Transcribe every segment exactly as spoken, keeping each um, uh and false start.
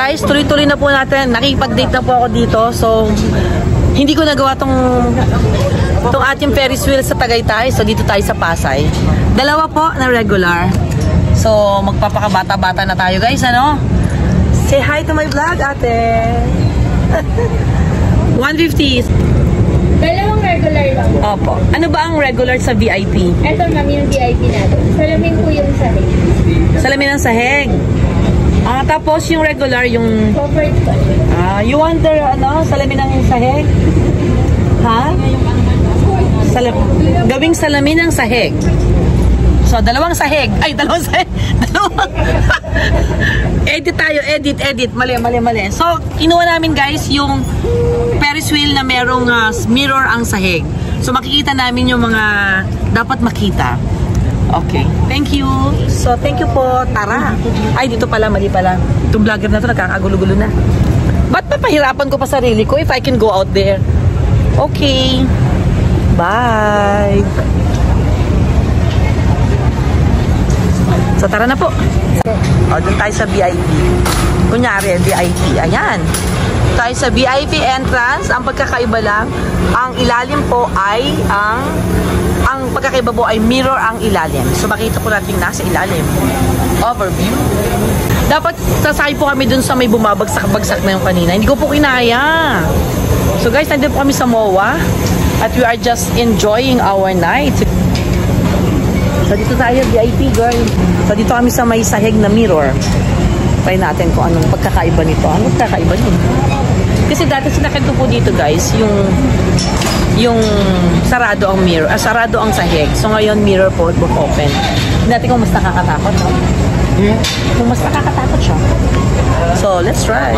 guys, tuloy-tuloy na po natin. Nakipag-date na po ako dito. So, hindi ko nagawa tong, tong ating Ferris wheel sa Tagaytay. So, dito tayo sa Pasay. Dalawa po na regular. So, magpapakabata-bata na tayo guys, ano? Say hi to my vlog, ate. one fifty. Dalawang regular lang. Opo. Ano ba ang regular sa V I P? Ito ma'am yung V I P natin. Salamin po yung sahig. Salamin ng sahig. Ah, tapos yung regular, yung... Covered po. Ah, you want the, ano, salamin ng sahig? Ha? Salam, gawing salamin ng sahig. So, dalawang sahig. Ay, dalawang sahig. Dalawang. Edit tayo, edit, edit. Mali, mali, mali. So, kinuha namin guys yung Ferris wheel na merong uh, mirror ang sahig. So, makikita namin yung mga dapat makita. Okay. Thank you. So, thank you po. Tara. Ay, dito pala. Mali pala. Itong vlogger na to nagkakagulo-gulo na. Ba't papahirapan ko pa sarili ko if I can go out there? Okay. Bye. So, tara na po. O, dun tayo sa V I P. Kunyari, V I P. Ayan. Tayo sa V I P entrance. Ang pagkakaiba lang, ang ilalim po ay ang ang pagkakaiba po ay mirror ang ilalim. So, makita po natin nasa ilalim. Overview. Dapat sasay po kami dun sa may bumabagsak-bagsak na yung kanina. Hindi ko po kinaya. So, guys, nandun po kami sa M O A at we are just enjoying our night. So, dito tayo, V I P, girl. So, dito kami sa may sahig na mirror. Try natin kung anong pagkakaiba nito. Anong pagkakaiba nito? Kasi dati sinakit ko po dito, guys, yung yung sarado ang mirror, ah, sarado ang sahig. So, ngayon, mirror po, book open. Hindi natin kung mas nakakatakot, no? Hmm? Kung mas nakakatakot siya. So, let's try.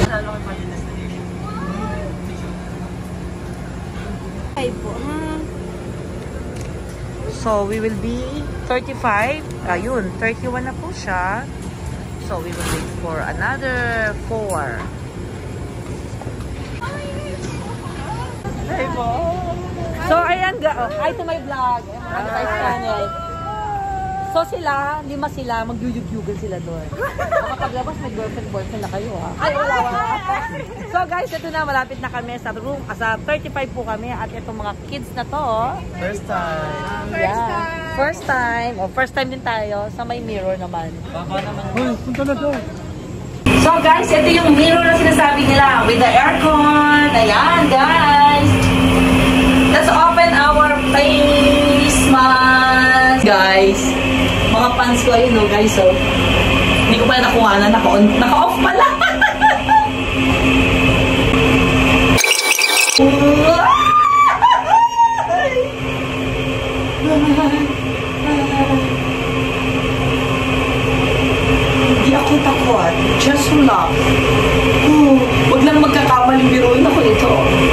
So, we will be thirty-five. Ayun, thirty-one na po siya. So, we will wait for another four. Hey po! So, ayan ga. Oh, hi to my vlog. Mamatay channel. So, sila, lima sila, magyuyugyugan sila doon. Makapaglabas, may girlfriend-boyfriend na kayo, ha? Ay, wala, wala. So, guys, ito na, malapit na kami sa room. Sa thirty-five po kami at itong mga kids na to, oh. First time. Yeah. First time. First time. O, first time din tayo sa may mirror naman. Baka naman. Uy, punta na to. So, guys, ito yung mirror na sinasabi nila with the aircon. Ayan, guys. Let's open our face mask. Guys, mga pants ko ayun, no, guys, so. Hindi ko pala nakuha na. Naka-on. Naka-off pala. Hindi ako takot. Just love. Oh, huwag lang magkakamaling biruin ako ito.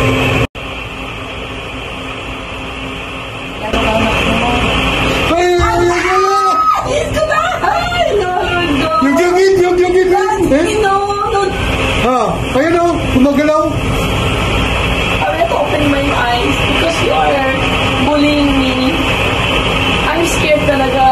Yung gigit, yung gigit. Eh? No, no. Ha? Ayun o, gumagalaw. I will open my eyes because you are bullying me. I'm scared talaga.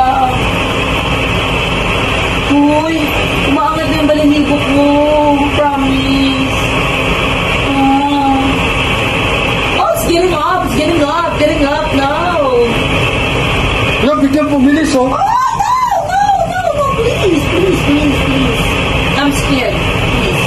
Uy, umaangat na yung balinibok mo. Promise. Oh. Oh, it's getting up. It's getting up. Getting up now. Wala, biglang pumilis o. Oh, no, no, no, no. Please, please, please, please. I'm scared. Please.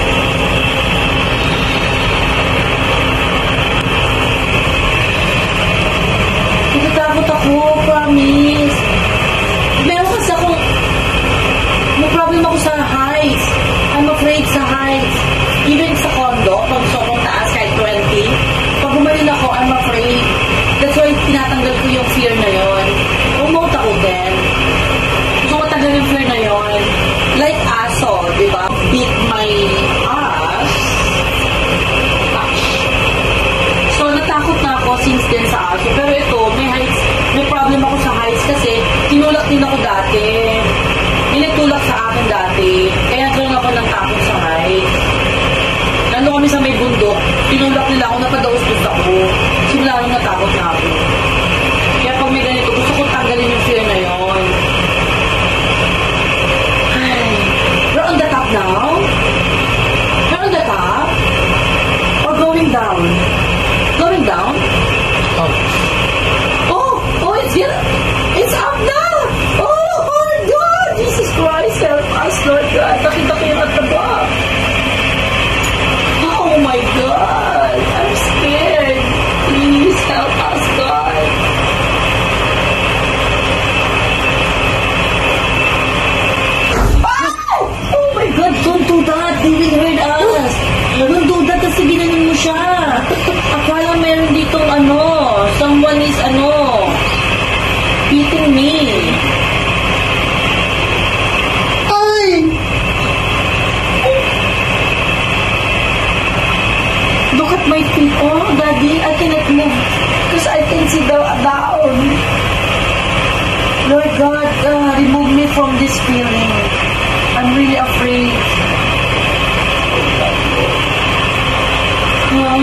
Natatakot ako. Promise. Meron kasi akong may problem ako sa heights. I'm afraid sa heights. Even sa condo, pag sobrang taas, kahit twenty, pag bumalin ako, I'm afraid. That's why tinatanggal ko yung fear na yon. Remote ako din. So, matanggal yung fear na yon. Like aso, di ba? Beat my ass. Touch. So, natakot na ako since then sa aso. Pero ito, may heights, may problem ako sa heights kasi tinulak din ako dati. May nagtulak sa akin dati. Kaya doon ako ng takot sa heights. Nandun kami sa may bundok. Tinulak nila ako, napadaos-dos ako. Simula nung natakot na ako. Kaya pag may ganito, gusto ko tanggalin yung fear na yon. Ay. We're on the top now. me. Ay! Look at my feet. Oh, Daddy, I cannot move because I can see the down. Lord God, uh, remove me from this feeling. I'm really afraid. Um,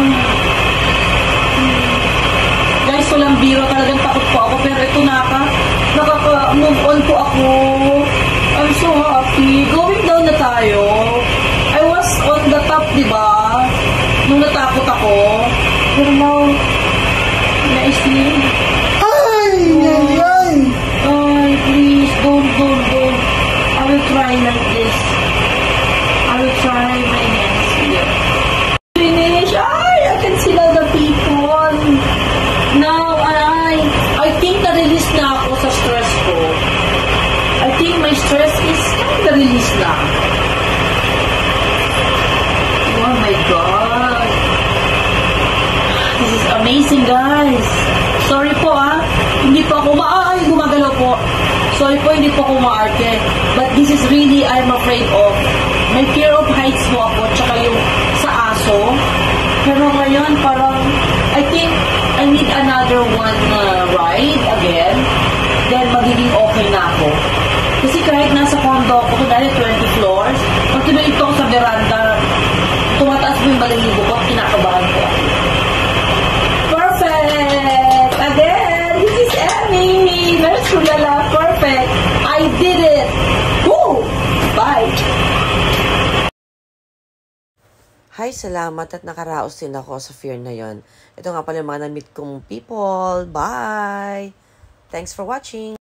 guys, walang biro. Talagang takot po ako. Pero ito naka, nakaka-move on po ako. I'm so happy. Going down na tayo. I was on the top, di ba? Nung natakot ako. Pero now, na-see. Ay! Ay! Ay! Ay, please, don't, don't, don't. I will try like this. I will try my hands here. Finish. Ay, I can see all the people. Now, I, I think na-release na ako sa stress ko. I think my stress is kind of release na. Oh my God. This is amazing, guys. Sorry po, ah. Hindi po ako ma- ay, gumagalaw po. Sorry po, hindi po ako maarte. But this is really, I'm afraid of. May fear of heights po ako, tsaka yung sa aso. Pero ngayon, parang, I think, I need another one uh, ride again. Then, magiging okay na ako. Kasi kahit nasa condo ako, dahil twenty floors, pag tuloy ito sa veranda, tumataas mo yung balahibo ko, kinakabahan ko. Perfect! Again, this is Emmy! Nurse Kulala, perfect! I did it! Woo! Bye! Hi, salamat at nakaraos din ako sa fear na yon. Ito nga pala yung mga na-meet kong people. Bye! Thanks for watching!